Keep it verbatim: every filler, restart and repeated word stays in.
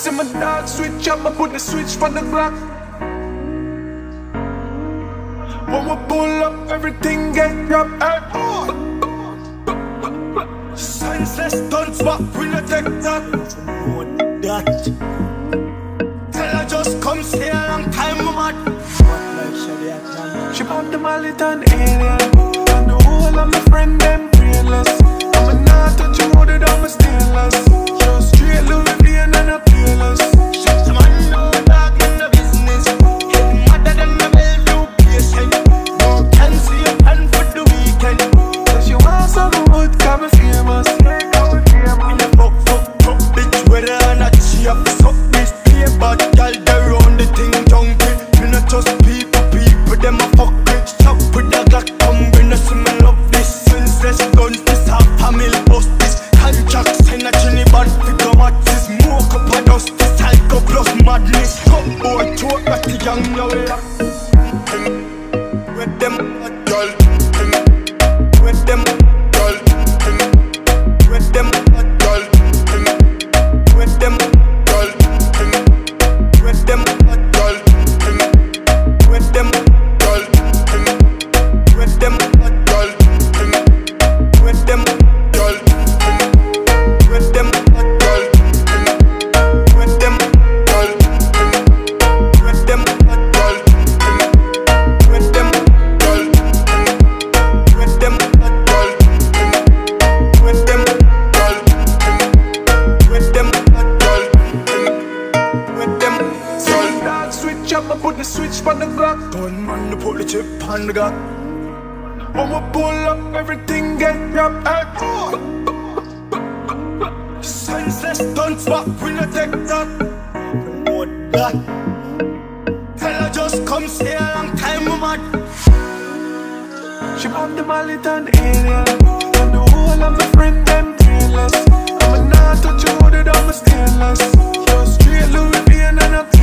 see my dog switch up, I put the switch for the Glock. When we pull up, everything get dropped. Hey. Senseless stunts, but we not take that. Know that. Tell her just come stay a long time, mad. She bought the mallet and alien, and the whole of my friend them brainless. I'ma not touch you more than I'm a stainless. Just straight Louis V and a peerless. Shut the man no dog in the business. Getting madder than a Bellevue patient. No can see a plan for the weekend. So she wants some wood, got me famous. In a fuck fuck fuck bitch, whether or not she have to suck this play, but y'all they run the thing junkie. Me not just people, people them a fuck with. Stop with the Glock, come bring us some love this. Senseless guns, this half family bust this. Contracts and a chinny bad figure matches. Smoke up a dust, this psycho plus madness. Come boy, choke like the young now. With them girl, with them girl, with them girl, with them girl, with them girl, with them girl, with them girl, with them girl, with them girl, with them girl, with them girl, with them girl, with them girl, with them girl, with them girl, with them girl. Dog switch up, I put the switch for the Glock. Gunman to put the chip on the Glock. When we pull up, everything get dropped. Hey. Senseless stunts, but we not take that. Know that. Tell her just come stay a long time, mad. She bought the mallet and alien, and the whole of my friend them brainless. I'ma not touch you more than I'm a stainless. Just straight Louis V and a